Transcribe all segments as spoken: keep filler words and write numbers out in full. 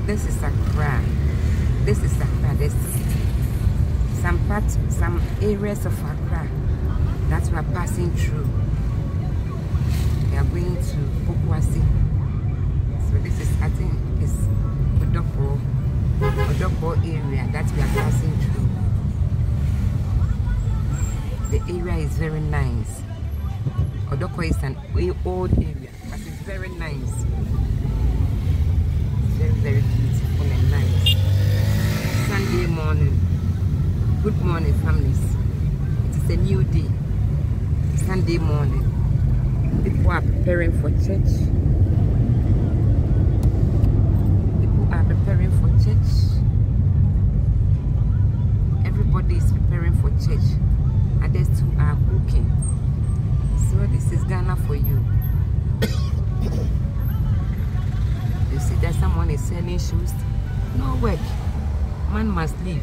This is Accra. This is Accra. There's some parts, some areas of Accra that we are passing through. We are going to Pokuasi. So this is, I think, is Odopo, Odopo area that we are passing through. The area is very nice. Odopo is an old area, but it's very nice. It's very, very beautiful and nice. Sunday morning. Good morning, families. It is a new day. Sunday morning. People are preparing for church. People are preparing for church. Everybody is preparing for church. Others too are cooking. So this is Ghana for you. You see that someone is selling shoes. No work. Man must live.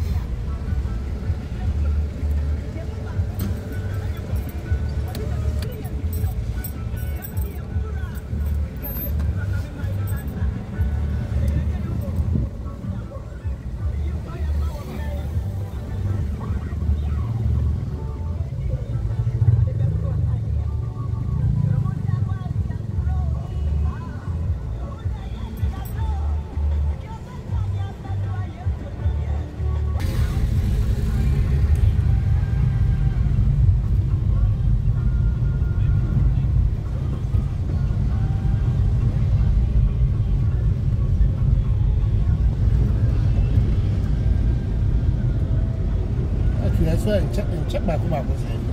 And check, and check back about what's in.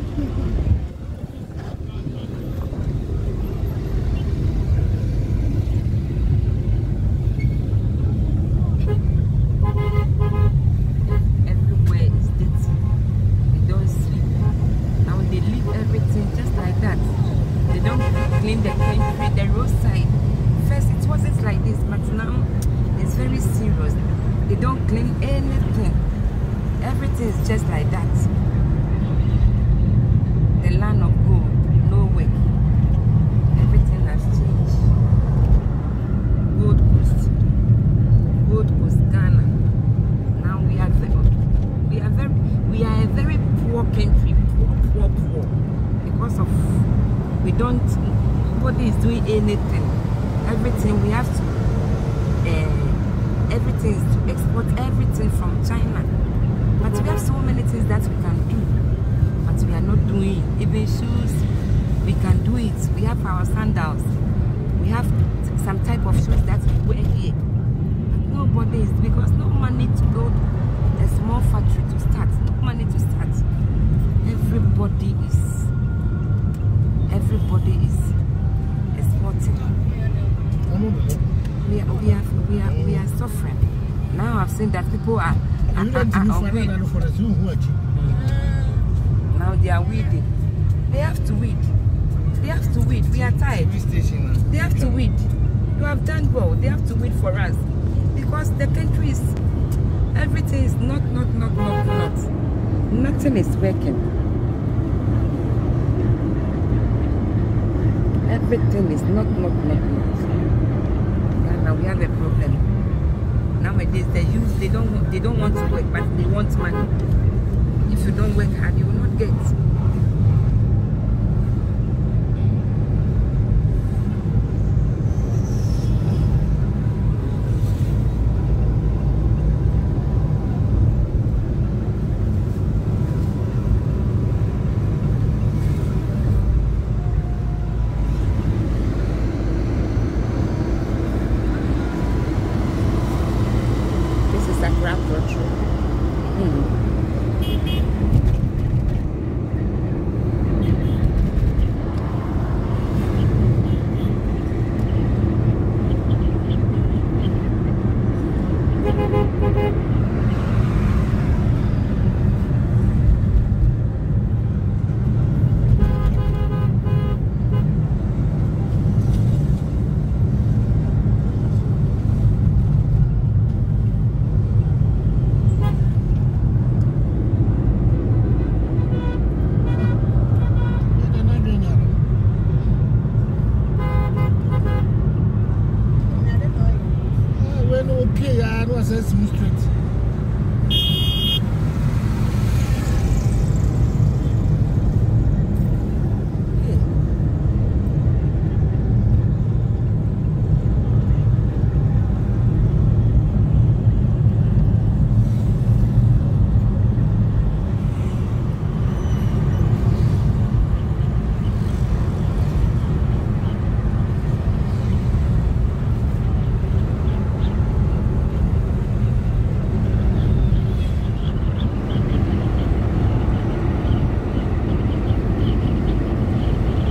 Everywhere is dirty. They don't sleep. Now they leave everything just like that. They don't clean the country, the roadside. First it wasn't like this, but now it's very serious. They don't clean anything. Everything is just like that. The land of gold, no way. Everything has changed. Gold Coast, Gold Coast, Ghana. Now we are very, we are very, we are a very poor country, poor, poor, poor. Because of we don't, nobody is doing anything. Everything we have to, uh, everything is to export everything from China. But we have so many things that we can do, but we are not doing. Even shoes, we can do it. We have our sandals. We have some type of shoes that we wear here. But nobody is, because no money to build a small factory to start. No money to start. Everybody is, everybody is exporting. We are, we are, we are, we are suffering. Now I've seen that people are. You don't do for the zoo work. Now they are weeding. They have to weed. They have to weed. We are tired. They have to weed. You have done well. They have to weed for us. Because the country is, everything is not, not, not, not, not. Nothing is working. Everything is not, not, not, not. And now we have a problem. Nowadays, the youth, they don't, they don't want to work, but they want money. If you don't work hard, you will not get. says smooth straight.